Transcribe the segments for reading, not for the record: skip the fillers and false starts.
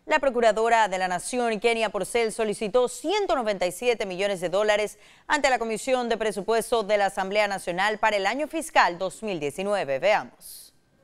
La Procuradora de la Nación, Kenia Porcel, solicitó 197 millones de dólares ante la Comisión de Presupuesto de la Asamblea Nacional para el año fiscal 2019. Veamos.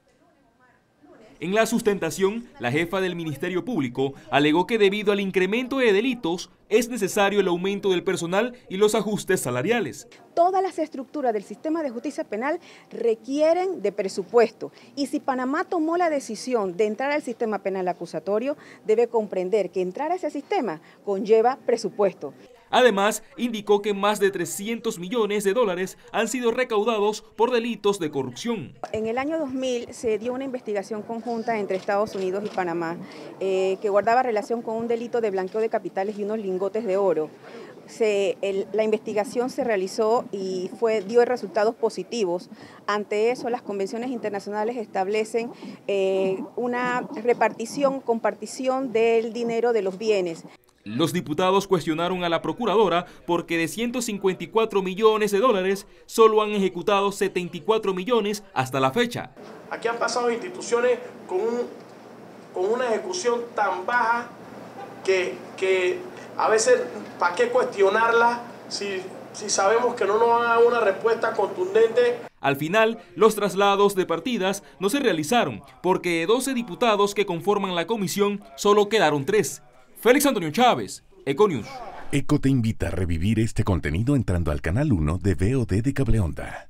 En la sustentación, la jefa del Ministerio Público alegó que debido al incremento de delitos es necesario el aumento del personal y los ajustes salariales. Todas las estructuras del sistema de justicia penal requieren de presupuesto y si Panamá tomó la decisión de entrar al sistema penal acusatorio, debe comprender que entrar a ese sistema conlleva presupuesto. Además, indicó que más de 300 millones de dólares han sido recaudados por delitos de corrupción. En el año 2000 se dio una investigación conjunta entre Estados Unidos y Panamá que guardaba relación con un delito de blanqueo de capitales y unos lingotes de oro. La investigación se realizó y dio resultados positivos. Ante eso, las convenciones internacionales establecen una compartición del dinero de los bienes. Los diputados cuestionaron a la procuradora porque de 154 millones de dólares solo han ejecutado 74 millones hasta la fecha. Aquí han pasado instituciones con una ejecución tan baja que a veces, ¿para qué cuestionarla si sabemos que no nos van a dar una respuesta contundente? Al final, los traslados de partidas no se realizaron porque de 12 diputados que conforman la comisión solo quedaron 3. Félix Antonio Chávez, Econews. Eco te invita a revivir este contenido entrando al canal 1 de VOD de Cable Onda.